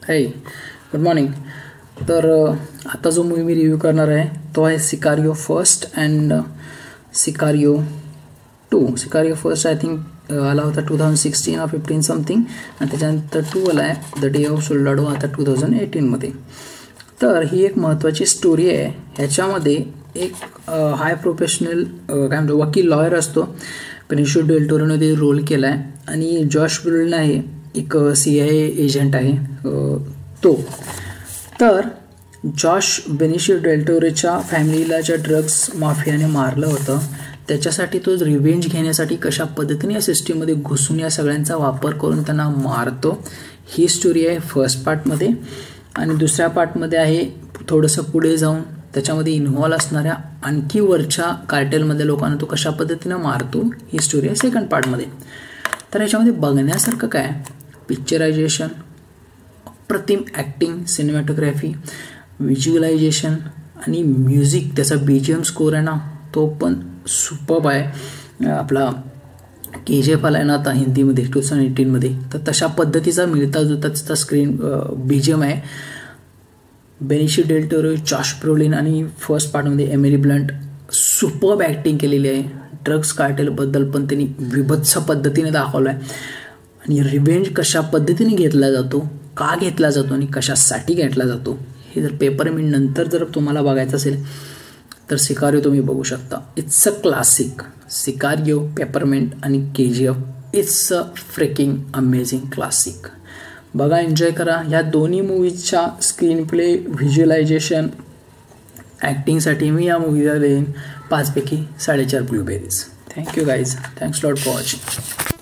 हे good morning. तर आता जो मूवी मी रिव्ह्यू करणार आहे तो आहे Sicario first and Sicario 2. Sicario first I think आला होता 2016 or 15 समथिंग, आणि त्याच्यानंतर 2 आला आहे द डे ऑफ सोल्डाडो आता 2018मध्ये. तर ही एक महत्त्वाची स्टोरी आहे. ह्याच्यामध्ये एक हाय प्रोफेशनल काय म्हणतो वकील लॉयर असतो. बेनिशियो डेल टोरोने ते रोल केला आहे, आणि जॉश ब्रोलिन आहे एक CIA एजंट आहे तो. तर जॉश बेनिशियो डेल टोरोच्या फॅमिलीला ज्या ड्रग्स माफियाने मारलं होतं त्याच्यासाठी तो रिव्हेंज घेण्यासाठी कशा पद्धतीने या सिस्टीममध्ये घुसून या सगळ्यांचा वापर करून त्यांना मारतो, ही स्टोरी आहे फर्स्ट पार्टमध्ये. आणि दुसऱ्या पार्टमध्ये आहे थोडंसं पुढे जाऊन त्याच्यामध्ये इन्व्हॉल्व असणाऱ्या आणखी वरच्या कार्टेलमधल्या लोकांना तो कशा पद्धतीनं मारतो, ही स्टोरी आहे सेकंड पार्टमध्ये. तर याच्यामध्ये बघण्यासारखं काय, पिक्चरायझेशन, अप्रतिम ॲक्टिंग, सिनेमॅटोग्राफी, व्हिज्युअलायझेशन आणि म्युझिक, त्याचा BGM स्कोर आहे ना तो पण सुपर्ब आहे. आपला KGF आला आहे ना आता हिंदीमध्ये 2018मध्ये, तर तशा पद्धतीचा मिळता जुळता त्याचा स्क्रीन BGM आहे. Benicio Del Toro, Josh Brolin आणि फर्स्ट पार्टमध्ये एमिली ब्लंट सुपर्ब ॲक्टिंग केलेली आहे. ड्रग्स कार्टेलबद्दल पण त्यांनी विभत्स पद्धतीने दाखवलं आहे, आणि रिव्हेंज कशा पद्धतीने घेतला जातो, का घेतला जातो आणि कशासाठी घेतला जातो हे जर पेपरमिंट नंतर जर तुम्हाला बघायचं असेल तर सिकारियो तुम्ही बघू शकता. It's a classic. Sicario, peppermint आणि KGF it's a freaking amazing classic. बघा, एन्जॉय करा. या दोन्ही मूवीजच्या स्क्रीन प्ले, व्हिज्युअलायझेशन, ॲक्टिंगसाठी मी या मूवीला देईन 5 पैकी 4.5 blueberries. Thank you guys. Thanks lot for watching.